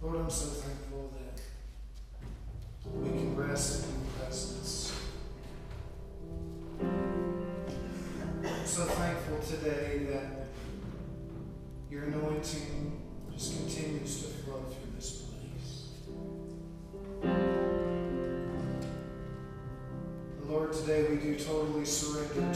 Lord, I'm so thankful that we can rest in your presence. I'm so thankful today that your anointing just continues to flow through this place. And Lord, today we do totally surrender to you.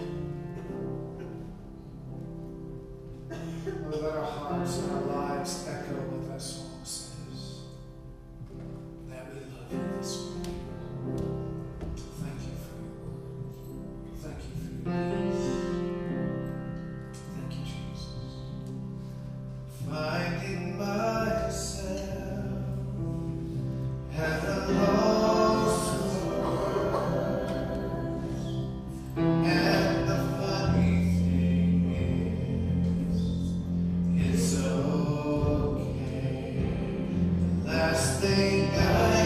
Lord, let our hearts and our lives echo what that song says, that we love you this morning. Thank you for your word. Thank you for your peace. Thank you, Jesus. Finding myself at a loss for words, and the funny thing is, it's okay. The last thing I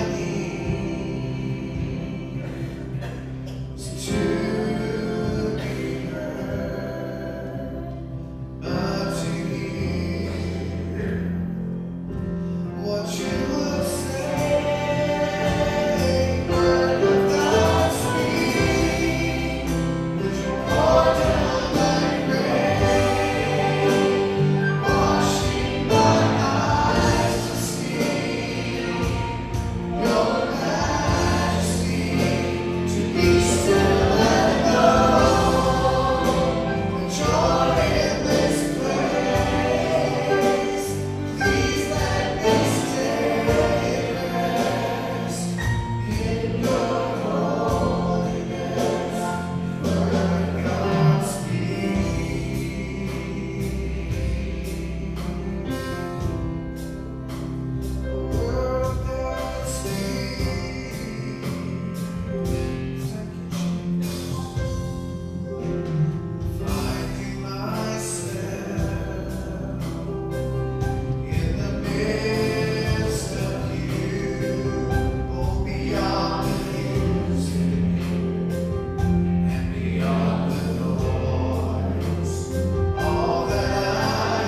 need is to be heard, but to hear what you would say. Word without speech, would you pour down like rain, washing my eyes to see your majesty, to be still and know that you're in this place. Please let me stay rest in your holiness. Word God speak. Word God speak. Thank you, Jesus. Finding myself in the midst of you, oh, beyond the music and beyond the noise. All that I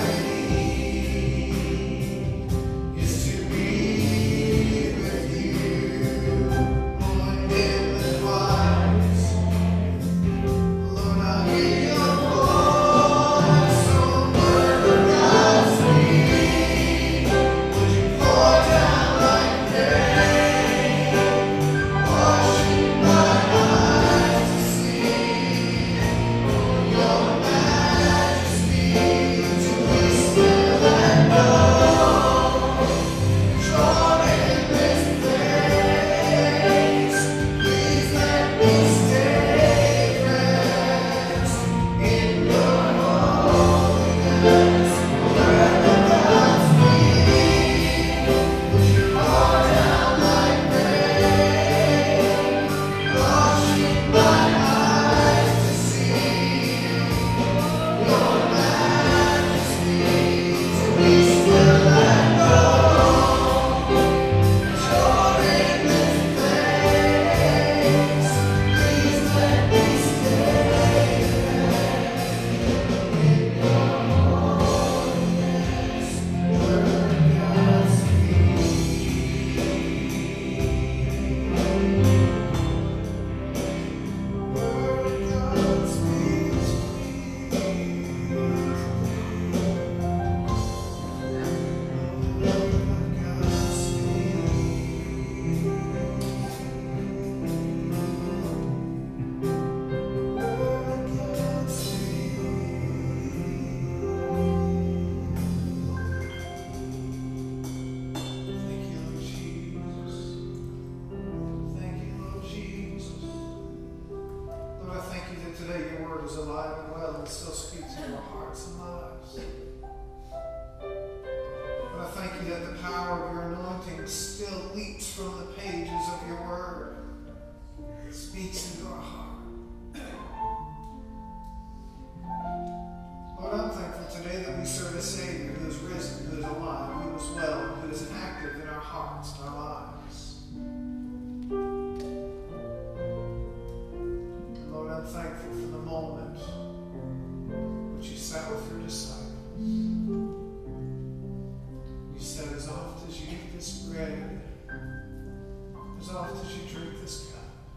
need is to be with you, Lord, in the quiet. Lord, I hear your voice, so word of God speak. Would you pour down like rain, washing my eyes to see your majesty, to be still and know you're in this place. Please let me stay rest in your holiness. Word without speech, would you pour down like rain, washing my eyes to see your majesty, to be still and know you're in this place. Please let me stay in your holiness. Word God speak. Word God speak to me. Word God Thank you, Lord Jesus. Thank you, Lord Jesus. Lord, I thank you that today your word is alive and well and still speaks to our hearts and lives. But I thank you that the power of your anointing still leaps from the pages of your word. It speaks into our heart. Lord, I'm thankful today that we serve a Savior who is risen, who is alive, who is well, who is active in our hearts and our lives. Lord, I'm thankful for the moment which you sat with your disciples. You said, as oft as you this bread, as oft as you drink this cup,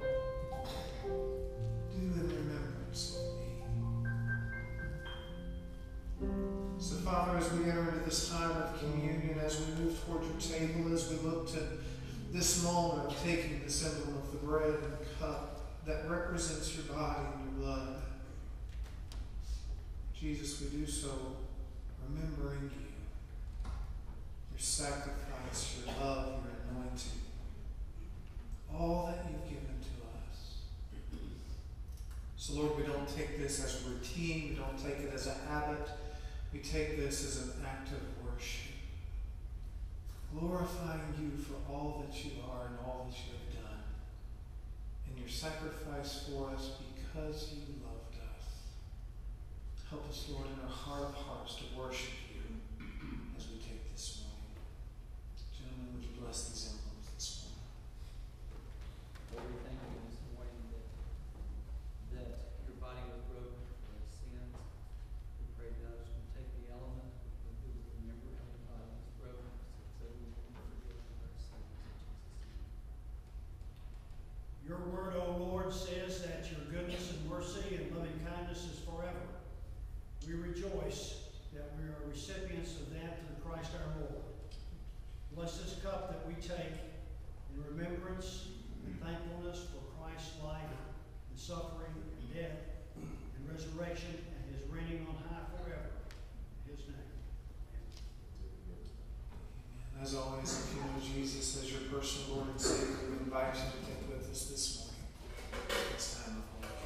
do in remembrance of me. So, Father, as we enter into this time of communion, as we move toward your table, as we look to this moment of taking the symbol of the bread and cup that represents your body and your blood, Jesus, we do so remembering you, your sacrifice, your love, your anointing, all that you've given to us. So, Lord, we don't take this as a routine. We don't take it as a habit. We take this as an act of worship, glorifying you for all that you are and all that you have done, and your sacrifice for us because you loved us. Help us, Lord, in our heart of hearts to worship you as we take this morning. Gentlemen, would you bless these emblems this morning? Lord, we thank you this morning that your body was broken for our sins. We pray, God, as we take the element, that we would remember how your body was broken so that we can forgive our sins. In Jesus' name. Your word, O Lord, says that your goodness and mercy and loving kindness is forever. We rejoice that we are recipients of that through Christ our Lord. Bless this cup that we take in remembrance and thankfulness for Christ's life and suffering and death and resurrection and his reigning on high forever. In his name. Amen. As always, if you know Jesus as your personal Lord and Savior, we invite you to take with us this morning. It's time of holy.